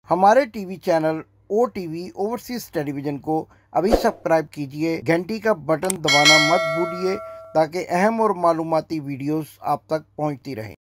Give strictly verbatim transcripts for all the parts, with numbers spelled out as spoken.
हमारे TV channel O TV overseas television को अभी सब्सक्राइब कीजिए, घंटी का बटन दबाना मत भूलिए ताकि अहम और मालूमाती वीडियोस आप तक पहुंचती रहें।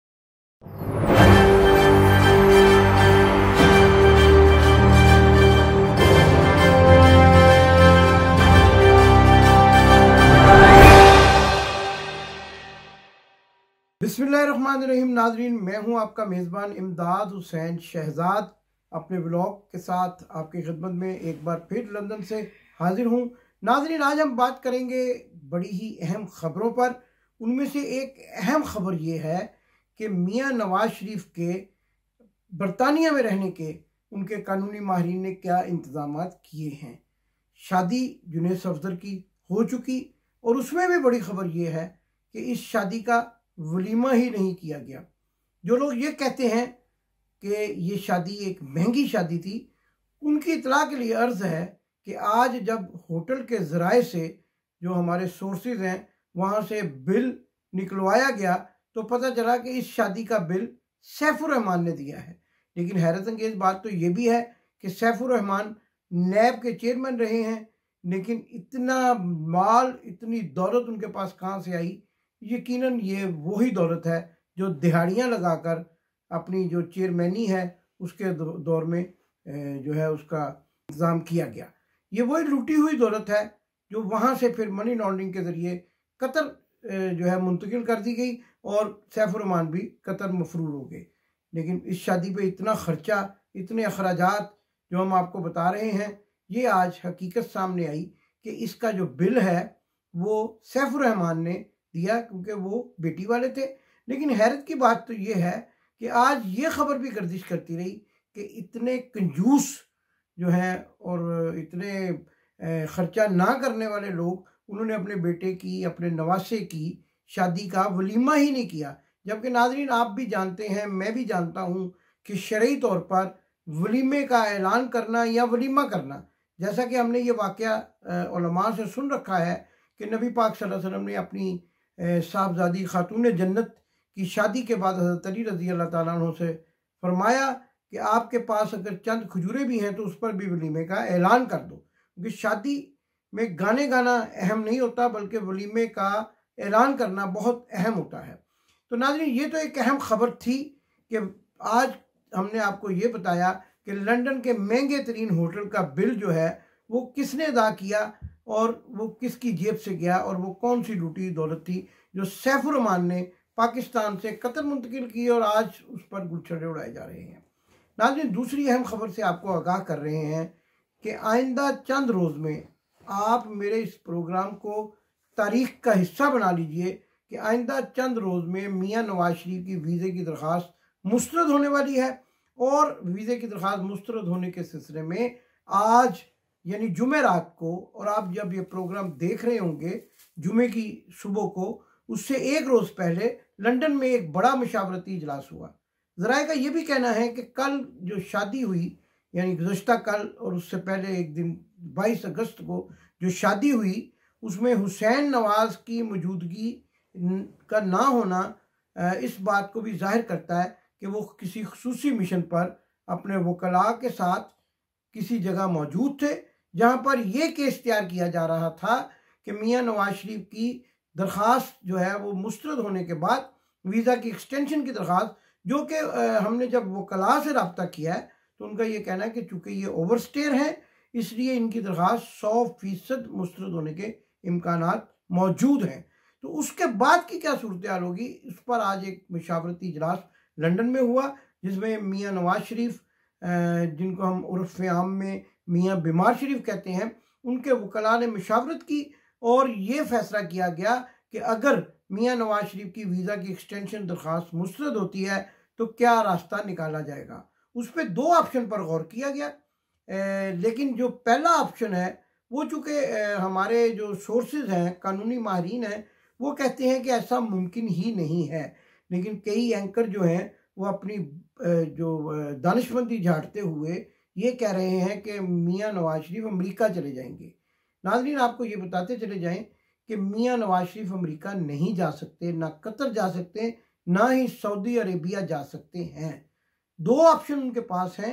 बिस्मिल्लाहिर्रहमानिर्रहीम। नाजरीन, मैं हूं आपका मेज़बान इमदाद हुसैन शहजाद अपने ब्लॉग के साथ आपकी खिदमत में एक बार फिर लंदन से हाजिर हूं। नाजरीन, आज हम बात करेंगे बड़ी ही अहम ख़बरों पर। उनमें से एक अहम ख़बर ये है कि मियां नवाज शरीफ के बरतानिया में रहने के उनके कानूनी माहिरीन ने क्या इंतज़ाम किए हैं। शादी जुनैद सफदर की हो चुकी और उसमें भी बड़ी ख़बर यह है कि इस शादी का वलीमा ही नहीं किया गया। जो लोग ये कहते हैं कि ये शादी एक महंगी शादी थी, उनकी इतला के लिए अर्ज़ है कि आज जब होटल के ज़राए से जो हमारे सोर्सेज हैं वहाँ से बिल निकलवाया गया तो पता चला कि इस शादी का बिल सैफुर रहमान ने दिया है। लेकिन हैरत अंगेज़ बात तो ये भी है कि सैफुर रहमान नैब के चेयरमैन रहे हैं, लेकिन इतना माल, इतनी दौलत उनके पास कहाँ से आई? यकीनन ये वही दौलत है जो दिहाड़ियाँ लगाकर अपनी जो चेयरमैनी है उसके दौर में जो है उसका इंतज़ाम किया गया। ये वही लूटी हुई दौलत है जो वहाँ से फिर मनी लॉन्ड्रिंग के ज़रिए कतर जो है मुंतकिल कर दी गई और सैफुर रहमान भी कतर मफरूर हो गए। लेकिन इस शादी पे इतना ख़र्चा, इतने अखराजात जो हम आपको बता रहे हैं, ये आज हकीकत सामने आई कि इसका जो बिल है वो सैफुर रहमान ने दिया क्योंकि वो बेटी वाले थे। लेकिन हैरत की बात तो ये है कि आज ये खबर भी गर्दिश करती रही कि इतने कंजूस जो हैं और इतने ख़र्चा ना करने वाले लोग, उन्होंने अपने बेटे की, अपने नवासे की शादी का वलीमा ही नहीं किया। जबकि नाज़रीन, आप भी जानते हैं, मैं भी जानता हूँ कि शरई तौर पर वलीमे का ऐलान करना या वलीमा करना, जैसा कि हमने ये वाक़या उलमा से सुन रखा है कि नबी पाक सल्लल्लाहु अलैहि वसल्लम ने अपनी साहबजादी खातून जन्नत की शादी के बाद हज़रत अली रज़ी अल्लाह ताला अन्हु से फरमाया कि आपके पास अगर चंद खजूरें भी हैं तो उस पर भी वलीमे का ऐलान कर दो, क्योंकि शादी में गाने गाना अहम नहीं होता बल्कि वलीमे का ऐलान करना बहुत अहम होता है। तो नाज़रीन, ये तो एक अहम ख़बर थी कि आज हमने आपको ये बताया कि लंदन के महंगे तरीन होटल का बिल जो है वो किसने अदा किया और वो किसकी जेब से गया और वो कौन सी लूटी दौलत थी जो सैफुर रहमान ने पाकिस्तान से कतर मुंतकिल की और आज उस पर गुलछड़े उड़ाए जा रहे हैं। नाज़रीन, दूसरी अहम खबर से आपको आगाह कर रहे हैं कि आइंदा चंद रोज़ में आप मेरे इस प्रोग्राम को तारीख का हिस्सा बना लीजिए कि आइंदा चंद रोज़ में मियां नवाज शरीफ की वीज़े की दरख्वास्त मुस्तरद होने वाली है। और वीज़े की दरख्वास्त मुस्तरद होने के सिलसिले में आज यानी जुमे रात को, और आप जब ये प्रोग्राम देख रहे होंगे जुमे की सुबह को, उससे एक रोज़ पहले लंदन में एक बड़ा मशावरती इजलास हुआ। ज़राए का ये भी कहना है कि कल जो शादी हुई, यानी गुज़श्ता कल और उससे पहले एक दिन बाईस अगस्त को जो शादी हुई, उसमें हुसैन नवाज की मौजूदगी का ना होना इस बात को भी जाहिर करता है कि वो किसी खुसूसी मिशन पर अपने वकला के साथ किसी जगह मौजूद थे जहाँ पर यह केस तैयार किया जा रहा था कि मियां नवाज शरीफ की दरख्वास्त जो है वो मुस्तरद होने के बाद वीज़ा की एक्सटेंशन की दरख्वास्त, जो कि हमने जब वकला से रब्ता किया है तो उनका ये कहना है कि चूँकि ये ओवरस्टेयर हैं इसलिए इनकी दरख्वास्त सौ फीसद मुस्तरद होने के इम्कानात मौजूद हैं। तो उसके बाद की क्या सूरत हाल होगी, इस पर आज एक मशावरती इजलास लंदन में हुआ जिसमें मियां नवाज शरीफ, जिनको हम उर्फ़ आम में मियां बीमार शरीफ कहते हैं, उनके वकला ने मशावरत की और ये फैसला किया गया कि अगर मियां नवाज शरीफ की वीज़ा की एक्सटेंशन दरख्वास्त मुस्तरद होती है तो क्या रास्ता निकाला जाएगा। उस पर दो ऑप्शन पर गौर किया गया, ए, लेकिन जो पहला ऑप्शन है वो चूँकि हमारे जो सोर्सेज हैं, कानूनी माहिरीन हैं, वो कहते हैं कि ऐसा मुमकिन ही नहीं है। लेकिन कई एंकर जो हैं वो अपनी जो दानिशमंदी झाड़ते हुए ये कह रहे हैं कि मियां नवाज शरीफ अमेरिका चले जाएंगे। नाज़रीन, आपको ये बताते चले जाएं कि मियां नवाज शरीफ अमेरिका नहीं जा सकते, ना कतर जा सकते, ना ही सऊदी अरेबिया जा सकते हैं। दो ऑप्शन उनके पास हैं,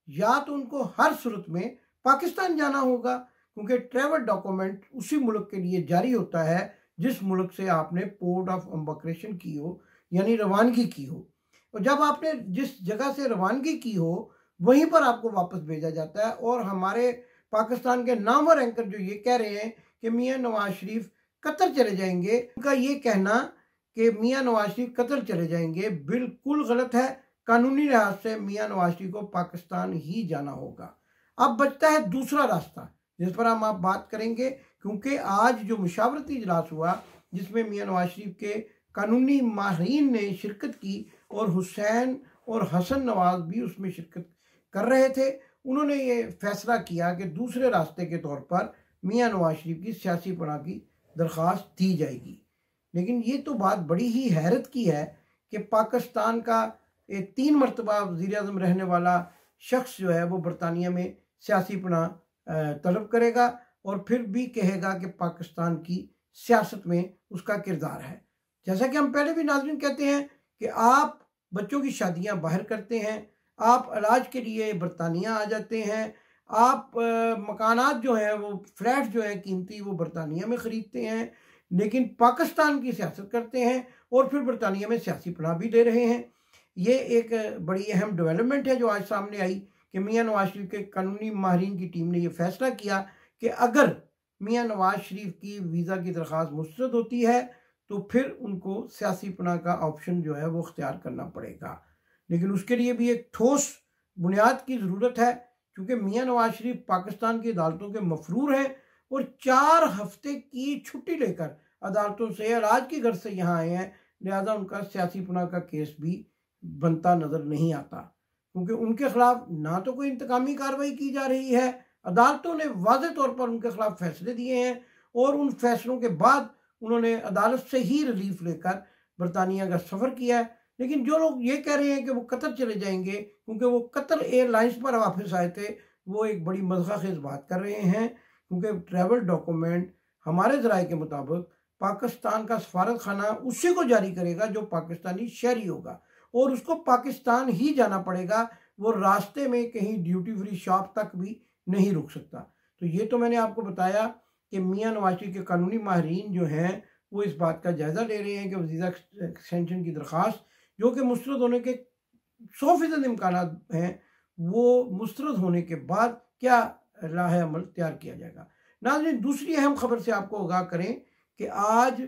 या तो उनको हर सूरत में पाकिस्तान जाना होगा, क्योंकि ट्रैवल डॉक्यूमेंट उसी मुल्क के लिए जारी होता है जिस मुल्क से आपने पोर्ट ऑफ एम्बार्केशन की हो, यानी रवानगी की हो। और जब आपने जिस जगह से रवानगी की हो वहीं पर आपको वापस भेजा जाता है। और हमारे पाकिस्तान के नामवर एंकर जो ये कह रहे हैं कि मियाँ नवाज शरीफ कतर चले जाएंगे, उनका ये कहना कि मियाँ नवाज शरीफ कतर चले जाएंगे बिल्कुल गलत है। कानूनी लिहाज से मियाँ नवाज शरीफ को पाकिस्तान ही जाना होगा। अब बचता है दूसरा रास्ता जिस पर हम आप बात करेंगे, क्योंकि आज जो मुशावरती इजलास हुआ जिसमें मियाँ नवाज शरीफ के कानूनी माहिरीन ने शिरकत की और हुसैन और हसन नवाज भी उसमें शिरकत कर रहे थे, उन्होंने ये फैसला किया कि दूसरे रास्ते के तौर पर मियाँ नवाज शरीफ की सियासी पनाह की दरख्वास्त दी जाएगी। लेकिन ये तो बात बड़ी ही हैरत की है कि पाकिस्तान का एक तीन मरतबा वज़ीर आज़म रहने वाला शख्स जो है वो बरतानिया में सियासी पनाह तलब करेगा और फिर भी कहेगा कि पाकिस्तान की सियासत में उसका किरदार है। जैसा कि हम पहले भी नाज़रीन कहते हैं कि आप बच्चों की शादियां बाहर करते हैं, आप इलाज के लिए बरतानिया आ जाते हैं, आप मकानात जो हैं वो फ्लैट जो है कीमती वो बरतानिया में ख़रीदते हैं, लेकिन पाकिस्तान की सियासत करते हैं और फिर बरतानिया में सियासी पनाह भी दे रहे हैं। ये एक बड़ी अहम डेवलपमेंट है जो आज सामने आई कि मियाँ नवाज शरीफ के कानूनी माहिरीन की टीम ने यह फैसला किया कि अगर मियाँ नवाज शरीफ की वीज़ा की दरख्वास्त मुस्तरद होती है तो फिर उनको सियासी पनाह का ऑप्शन जो है वो अख्तियार करना पड़ेगा। लेकिन उसके लिए भी एक ठोस बुनियाद की ज़रूरत है, क्योंकि मियाँ नवाज शरीफ पाकिस्तान की अदालतों के मफरूर हैं और चार हफ्ते की छुट्टी लेकर अदालतों से इलाज की गर्ज से यहाँ आए हैं। लिहाजा उनका सियासी पनाह का केस भी बनता नज़र नहीं आता, क्योंकि उनके खिलाफ ना तो कोई इंतकामी कार्रवाई की जा रही है, अदालतों ने वाज़ेह तौर पर उनके खिलाफ फैसले दिए हैं और उन फैसलों के बाद उन्होंने अदालत से ही रिलीफ लेकर बरतानिया का सफ़र किया है। लेकिन जो लोग ये कह रहे हैं कि वो कतर चले जाएंगे क्योंकि वो कतर एयरलाइंस पर वापस आए थे, वो एक बड़ी मज़ाक़ेज़ बात कर रहे हैं, क्योंकि ट्रैवल डॉक्यूमेंट हमारे ज़राए के मुताबिक पाकिस्तान का सफारत खाना उसी को जारी करेगा जो पाकिस्तानी शहरी होगा और उसको पाकिस्तान ही जाना पड़ेगा, वो रास्ते में कहीं ड्यूटी फ्री शॉप तक भी नहीं रुक सकता। तो ये तो मैंने आपको बताया कि मियाँ नवाज शरीफ के कानूनी माहिरीन जो हैं वो इस बात का जायज़ा ले रहे हैं कि वीज़ा एक्सटेंशन की दरख्वास्त जो कि मुस्तरद होने के सौ फीसद इम्कान हैं वो मुस्तरद होने के बाद क्या राह अमल तैयार किया जाएगा। नाज़रीन, दूसरी अहम खबर से आपको आगाह करें कि आज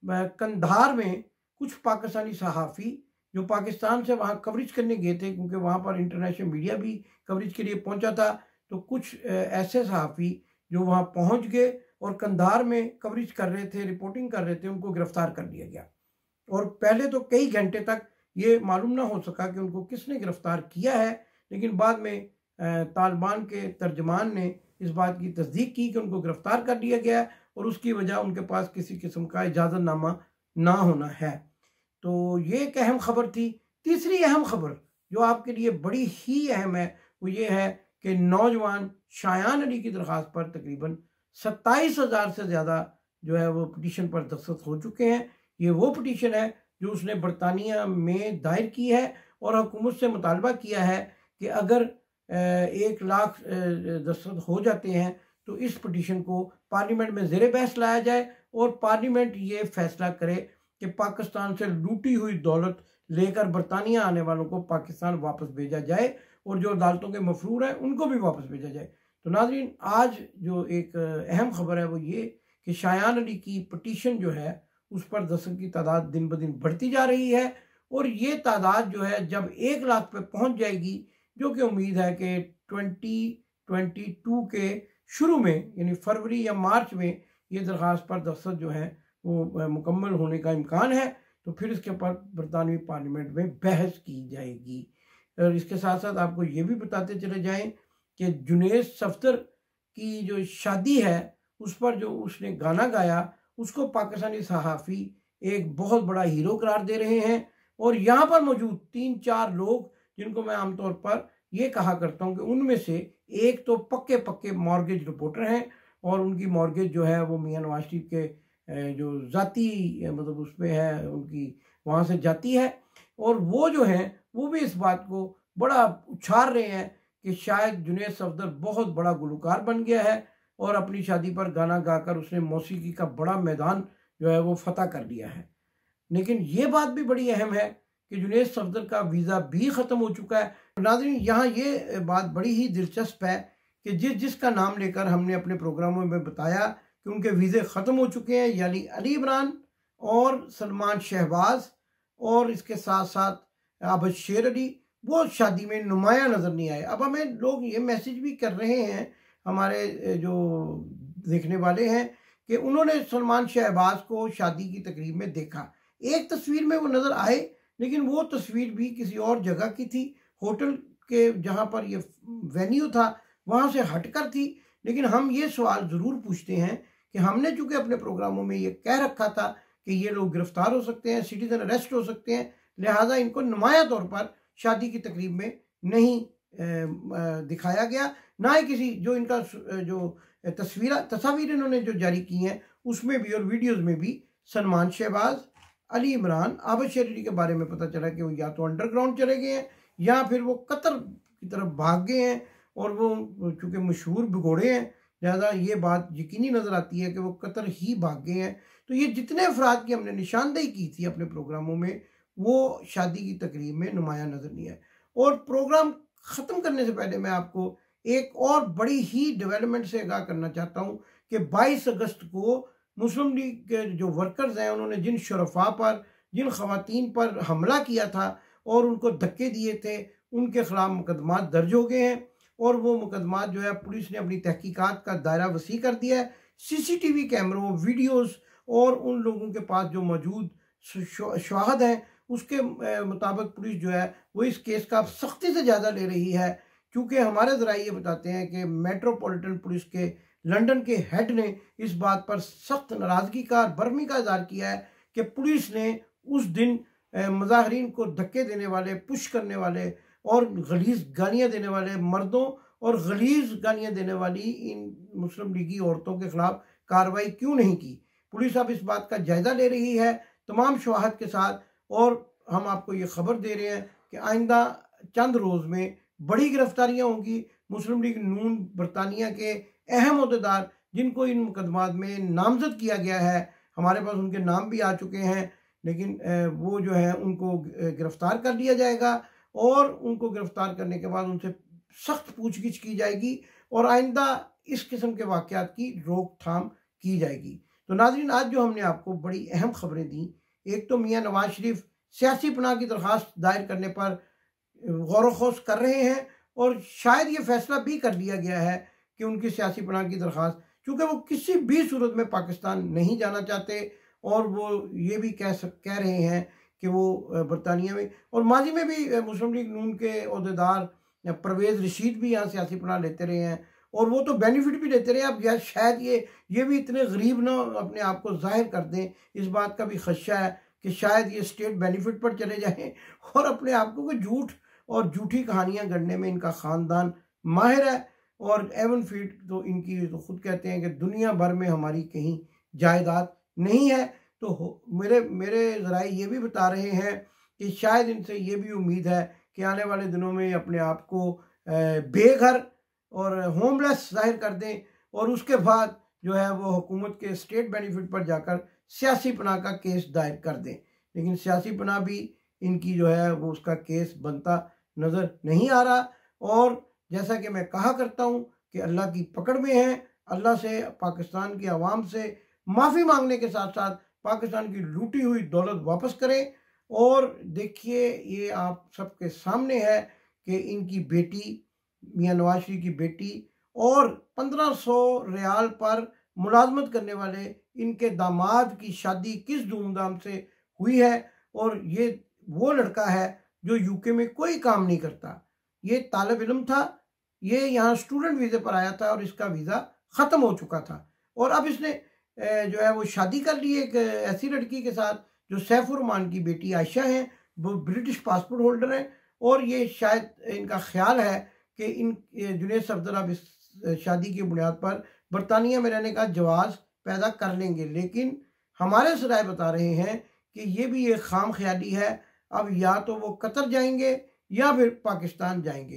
कंधार में कुछ पाकिस्तानी सहाफ़ी जो पाकिस्तान से वहाँ कवरेज करने गए थे, क्योंकि वहाँ पर इंटरनेशनल मीडिया भी कवरेज के लिए पहुँचा था, तो कुछ ऐसे सहाफ़ी जो वहाँ पहुँच गए और कंधार में कवरेज कर रहे थे, रिपोर्टिंग कर रहे थे, उनको गिरफ़्तार कर लिया गया। और पहले तो कई घंटे तक ये मालूम ना हो सका कि उनको किसने गिरफ़्तार किया है, लेकिन बाद में तालिबान के तर्जमान ने इस बात की तस्दीक की कि उनको गिरफ़्तार कर लिया गया और उसकी वजह उनके पास किसी किस्म का इजाज़तनामा ना होना है। तो ये एक अहम खबर थी। तीसरी अहम खबर जो आपके लिए बड़ी ही अहम है वो ये है कि नौजवान शायान अली की दरख्वास्त पर तकरीबन सत्ताईस हज़ार से ज़्यादा जो है वो पटिशन पर दस्तखत हो चुके हैं। ये वो पटिशन है जो उसने बरतानिया में दायर की है और हुकूमत से मुतालबा किया है कि अगर एक लाख दस्तखत हो जाते हैं तो इस पटिशन को पार्लियामेंट में ज़ेरे बहस लाया जाए और पार्लियामेंट ये फैसला करे कि पाकिस्तान से लूटी हुई दौलत लेकर बरतानिया आने वालों को पाकिस्तान वापस भेजा जाए और जो अदालतों के मफरूर हैं उनको भी वापस भेजा जाए। तो नाज़रीन, आज जो एक अहम खबर है वो ये कि शायान अली की पटिशन जो है उस पर दस्तखत की तादाद दिन ब दिन बढ़ती जा रही है और ये तादाद जो है जब एक लाख पे पहुंच जाएगी, जो कि उम्मीद है कि ट्वेंटी ट्वेंटी टू के शुरू में यानी फरवरी या मार्च में ये दरख्वास्त पर दस्तखत जो है वो मुकम्मल होने का इम्कान है, तो फिर इसके ऊपर बरतानवी पार्लियामेंट में बहस की जाएगी। और इसके साथ साथ आपको ये भी बताते चले जाएं कि जुनेद सफदर की जो शादी है उस पर जो उसने गाना गाया उसको पाकिस्तानी सहाफ़ी एक बहुत बड़ा हीरो करार दे रहे हैं। और यहाँ पर मौजूद तीन चार लोग जिनको मैं आमतौर पर ये कहा करता हूँ कि उनमें से एक तो पक्के पक्के मॉर्गेज रिपोर्टर हैं और उनकी मॉर्गेज जो है वो मियाँ नवाज शरीफ के जो ज़ाती मतलब उसमें है, उनकी वहाँ से जाती है और वो जो हैं वो भी इस बात को बड़ा उछाल रहे हैं कि शायद जुनैद सफदर बहुत बड़ा गुलकार बन गया है और अपनी शादी पर गाना गाकर उसने मौसीकी का बड़ा मैदान जो है वो फतह कर लिया है। लेकिन ये बात भी बड़ी अहम है कि जुनैद सफदर का वीज़ा भी ख़त्म हो चुका है। नाज़रीन, यहाँ ये बात बड़ी ही दिलचस्प है कि जिस जिसका नाम लेकर हमने अपने प्रोग्रामों में बताया कि उनके वीज़े ख़त्म हो चुके हैं, यानी अली इमरान और सलमान शहबाज और इसके साथ साथ आबद शेर अली, वो शादी में नुमाया नज़र नहीं आए। अब हमें लोग ये मैसेज भी कर रहे हैं, हमारे जो देखने वाले हैं, कि उन्होंने सलमान शहबाज को शादी की तकरीब में देखा। एक तस्वीर में वो नज़र आए, लेकिन वो तस्वीर भी किसी और जगह की थी, होटल के जहाँ पर ये वेन्यू था वहाँ से हटकर थी। लेकिन हम ये सवाल ज़रूर पूछते हैं कि हमने चूँकि अपने प्रोग्रामों में ये कह रखा था कि ये लोग गिरफ्तार हो सकते हैं, सिटीजन अरेस्ट हो सकते हैं, लिहाजा इनको नुमाया तौर पर शादी की तकरीब में नहीं दिखाया गया, ना ही किसी जो इनका जो तस्वीर तस्वीर इन्होंने जो जारी की हैं उसमें भी और वीडियोज़ में भी सलमान शहबाज, अली इमरान, आबद शेर अली के बारे में पता चला कि वो या तो अंडरग्राउंड चले गए हैं या फिर वो कतर की तरफ भाग गए हैं, और वो चूँकि मशहूर भिगोड़े हैं लिहाजा ये बात यकीनी नज़र आती है कि वो कतर ही भाग गए हैं। तो ये जितने अफराद की हमने निशानदेही की थी अपने प्रोग्रामों में, वो शादी की तकरीब में नुमाया नज़र नहीं आए। और प्रोग्राम ख़त्म करने से पहले मैं आपको एक और बड़ी ही डेवलपमेंट से आगाह करना चाहता हूँ कि बाईस अगस्त को मुस्लिम लीग के जो वर्कर्स हैं उन्होंने जिन शरफा पर, जिन ख़वातीन पर हमला किया था और उनको धक्के दिए थे, उनके ख़िलाफ़ मुकदमात दर्ज हो गए हैं और वो मुकदमात जो है पुलिस ने अपनी तहकीकात का दायरा वसी कर दिया है। सीसीटीवी कैमरों, वीडियोस और उन लोगों के पास जो मौजूद शवाहद हैं उसके मुताबिक पुलिस जो है वो इस केस का सख्ती से ज़्यादा ले रही है, क्योंकि हमारे ज़रा ये बताते हैं कि मेट्रोपॉलिटन पुलिस के लंदन के हेड ने इस बात पर सख्त नाराज़गी का और बरहमी का इज़हार किया है कि पुलिस ने उस दिन मुजाहिरीन को धक्के देने वाले, पुश करने वाले और गलीज़ गालियाँ देने वाले मर्दों और गलीज़ गालियाँ देने वाली इन मुस्लिम लीगी औरतों के ख़िलाफ़ कार्रवाई क्यों नहीं की। पुलिस अब इस बात का जायज़ा ले रही है तमाम शवाहद के साथ, और हम आपको ये ख़बर दे रहे हैं कि आइंदा चंद रोज़ में बड़ी गिरफ्तारियाँ होंगी। मुस्लिम लीग नून बरतानिया के अहम अहदेदार जिनको इन मुकदमात में नामजद किया गया है, हमारे पास उनके नाम भी आ चुके हैं, लेकिन वो जो है उनको गिरफ़्तार कर लिया जाएगा और उनको गिरफ़्तार करने के बाद उनसे सख्त पूछगिछ की जाएगी और आइंदा इस किस्म के वाक़यात की रोकथाम की जाएगी। तो नाज़रीन, आज जो हमने आपको बड़ी अहम खबरें दी, एक तो मियाँ नवाज शरीफ सियासी पनाह की दरख्वास्त दायर करने पर गौर व खौस कर रहे हैं और शायद ये फैसला भी कर लिया गया है कि उनकी सियासी पनाह की दरख्वास्त, चूँकि वो किसी भी सूरत में पाकिस्तान नहीं जाना चाहते और वो ये भी कह सक कह रहे हैं कि वो बरतानिया में, और माजी में भी मुस्लिम लीग नून के अहदेदार परवेज़ रशीद भी यहाँ सियासी पनाह लेते रहे हैं और वो तो बेनिफिट भी लेते रहे। अब यार शायद ये ये भी इतने गरीब ना अपने आप को जाहिर कर दें, इस बात का भी खदशा है कि शायद ये स्टेट बेनिफिट पर चले जाएं और अपने आप को झूठ और झूठी कहानियाँ गढ़ने में इनका ख़ानदान माहिर है। और एवन फीड तो इनकी तो खुद कहते हैं कि दुनिया भर में हमारी कहीं जायदाद नहीं है। तो मेरे मेरे ज़राए ये भी बता रहे हैं कि शायद इनसे ये भी उम्मीद है कि आने वाले दिनों में अपने आप को बेघर और होमलेस जाहिर कर दें और उसके बाद जो है वो हुकूमत के स्टेट बेनिफिट पर जाकर सियासी पनाह का केस दायर कर दें। लेकिन सियासी पनाह भी इनकी जो है वो उसका केस बनता नज़र नहीं आ रहा। और जैसा कि मैं कहा करता हूँ कि अल्लाह की पकड़ में है, अल्लाह से पाकिस्तान की आवाम से माफ़ी मांगने के साथ साथ पाकिस्तान की लूटी हुई दौलत वापस करें। और देखिए, ये आप सबके सामने है कि इनकी बेटी, मियाँ नवाज शरीफ की बेटी और पंद्रह सौ रियाल पर मुलाजमत करने वाले इनके दामाद की शादी किस धूमधाम से हुई है। और ये वो लड़का है जो यूके में कोई काम नहीं करता, ये तालिब इल्म था, ये यहाँ स्टूडेंट वीज़े पर आया था और इसका वीज़ा ख़त्म हो चुका था और अब इसने जो है वो शादी कर ली एक ऐसी लड़की के साथ जो सैफुर रहमान की बेटी आयशा हैं, वो ब्रिटिश पासपोर्ट होल्डर हैं। और ये शायद इनका ख्याल है कि इन जुनैद सफदर अब इस शादी की बुनियाद पर बरतानिया में रहने का जवाज़ पैदा कर लेंगे। लेकिन हमारे ज़राए बता रहे हैं कि ये भी एक खाम ख्याली है। अब या तो वो कतर जाएंगे या फिर पाकिस्तान जाएंगे,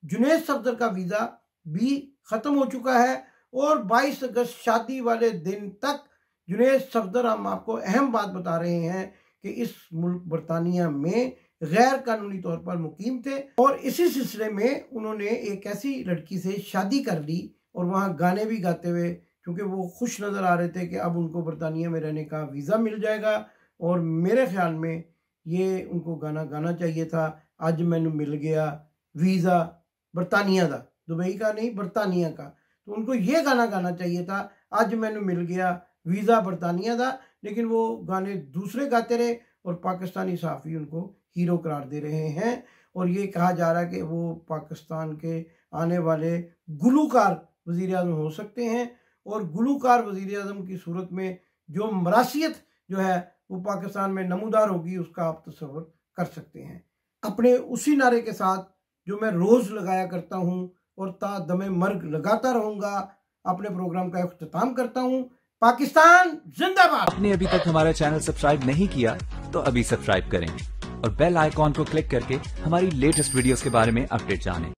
जुनैद सफदर का वीज़ा भी ख़त्म हो चुका है और बाईस अगस्त शादी वाले दिन तक जुनैद सफदर, हम आपको अहम बात बता रहे हैं कि इस मुल्क बरतानिया में गैर कानूनी तौर पर मुकीम थे और इसी सिलसिले में उन्होंने एक ऐसी लड़की से शादी कर ली और वहाँ गाने भी गाते हुए, क्योंकि वो खुश नज़र आ रहे थे कि अब उनको बरतानिया में रहने का वीज़ा मिल जाएगा। और मेरे ख्याल में ये उनको गाना गाना चाहिए था, अज मैनू मिल गया वीज़ा बरतानिया का, दुबई का नहीं बरतानिया का। तो उनको ये गाना गाना चाहिए था, अज मैनू मिल गया वीज़ा बरतानिया का। लेकिन वो गाने दूसरे गाते रहे और पाकिस्तानी सहाफ़ी उनको हीरो करार दे रहे हैं और ये कहा जा रहा है कि वो पाकिस्तान के आने वाले गुलूकार वज़ीर आज़म हो सकते हैं। और गुलूकार वज़ीर आज़म की सूरत में जो मरासियत जो है वो पाकिस्तान में नमूदार होगी, उसका आप तसव्वुर कर सकते हैं। अपने उसी नारे के साथ जो मैं रोज़ लगाया करता हूँ और ता दमे मर्ग लगाता रहूँगा, अपने प्रोग्राम का इख्तिताम करता हूँ। पाकिस्तान जिंदाबाद। आपने अभी तक हमारा चैनल सब्सक्राइब नहीं किया तो अभी सब्सक्राइब करें और बेल आइकॉन को क्लिक करके हमारी लेटेस्ट वीडियोस के बारे में अपडेट जानें।